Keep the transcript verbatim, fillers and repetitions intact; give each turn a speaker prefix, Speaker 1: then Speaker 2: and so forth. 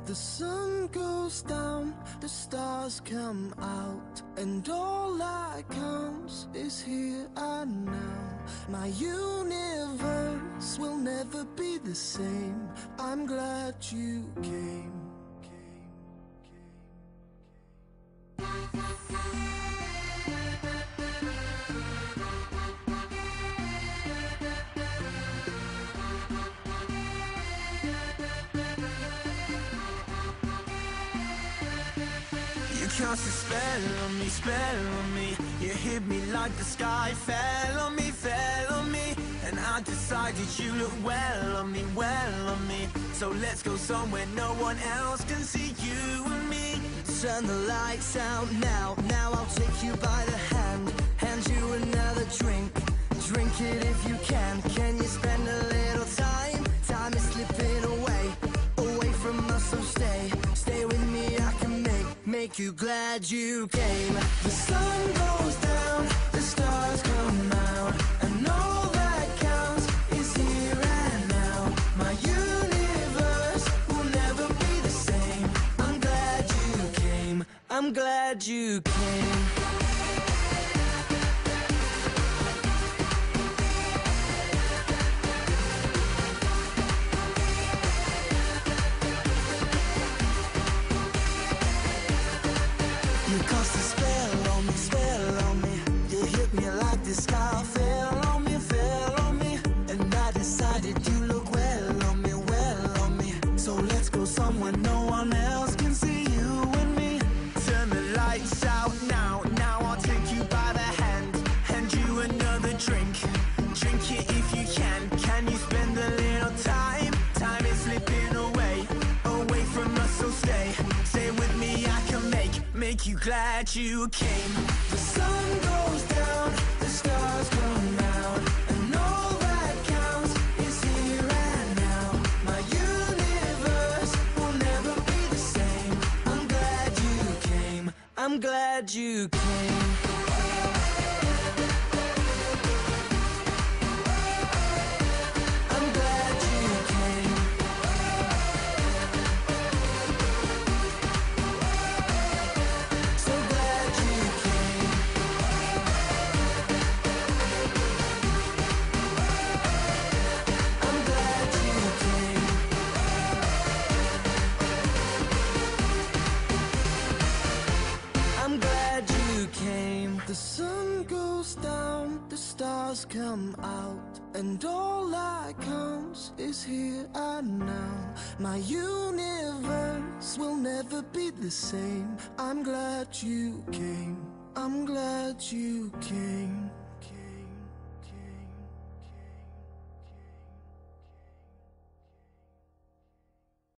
Speaker 1: The sun goes down, the stars come out, and all that counts is here and now. My universe will never be the same. I'm glad you came.
Speaker 2: You cast a spell on me, spell on me. You hit me like the sky fell on me, fell on me. And I decided you look well on me, well on me. So let's go somewhere no one else can see you and me.
Speaker 1: Turn the lights out now, now I'll take you by the hand, hand you another drink, drink it if you can. Can you spend a little time? Time is slipping away, away from us, so stay, stay with me. I can make, make you glad you came. The sun goes down, the stars come out, and all that counts is here and now. My universe will never be the same. I'm glad you came, I'm glad you came. You cast a spell on me, spell on me. You hit me like the sky fell on me, fell on me. And I decided you look well on me, well on me. So let's go somewhere no one else can see you and me.
Speaker 2: Turn the lights out now, now I'll take you by the hand, hand you another drink, drink it if you can. Can you spend a little time? Time is slipping away, away from us, so stay, stay with me. I can make, make you glad you came.
Speaker 1: The sun goes down, the stars come out, and all that counts is here and now. My universe will never be the same. I'm glad you came, I'm glad you came. I'm glad you came. So glad you came. I'm glad you came. I'm glad you came. The sun goes down, the stars come out, and all that counts is here and now. My universe will never be the same. I'm glad you came, I'm glad you came.